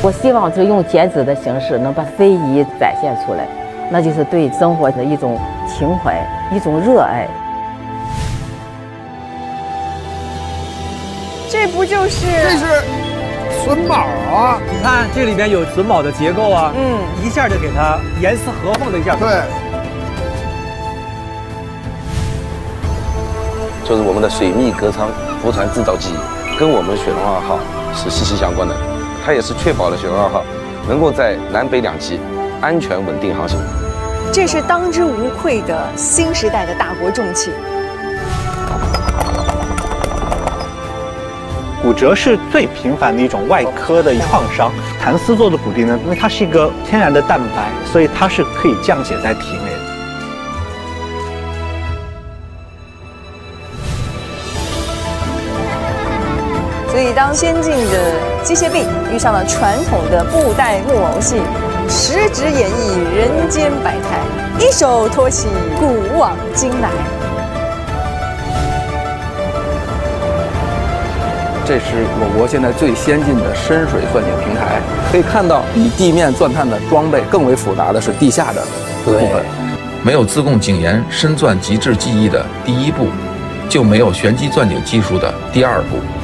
我希望是用剪纸的形式能把非遗展现出来，那就是对生活的一种情怀，一种热爱。 这不就是？ 这是榫卯啊！ 你看这里边有榫卯的结构啊，一下就给它严丝合缝的一下。 对， 就是我们的水密隔舱浮船制造技艺，跟我们雪龙2号是息息相关的。它也是确保了雪龙2号能够在南北两极安全稳定航行。 这是当之无愧的新时代的大国重器。 骨折是最频繁的一种外科的创伤。弹丝做的骨钉呢，因为它是一个天然的蛋白，所以它是可以降解在体内的。 所以，当先进的机械臂遇上了传统的布袋木偶戏，十指演绎人间百态，一手托起古往今来。 这是我国现在最先进的深水钻井平台，可以看到比地面钻探的装备更为复杂的是地下的部分。 没有自贡井研深钻极致技艺的第一步，就没有旋机钻井技术的第二步。